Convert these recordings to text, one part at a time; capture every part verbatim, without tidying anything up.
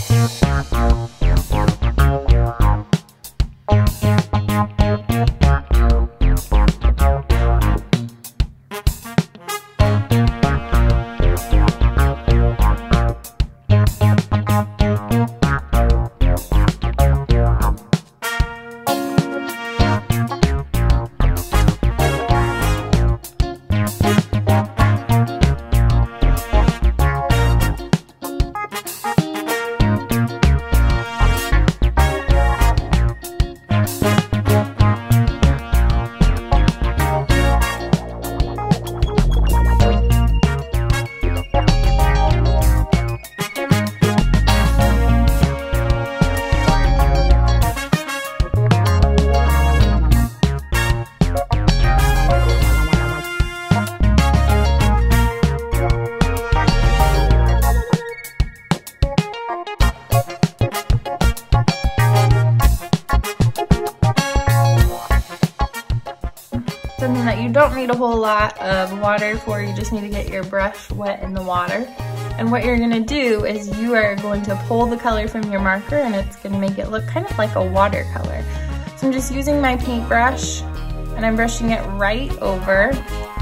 Something that you don't need a whole lot of water for, you just need to get your brush wet in the water. And what you're gonna do is you are going to pull the color from your marker and it's gonna make it look kind of like a watercolor. So I'm just using my paintbrush and I'm brushing it right over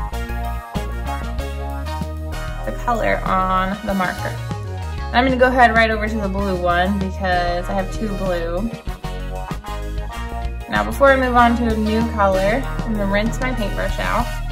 the color on the marker. And I'm gonna go ahead right over to the blue one because I have two blue. Now before I move on to a new color, I'm going to rinse my paintbrush out.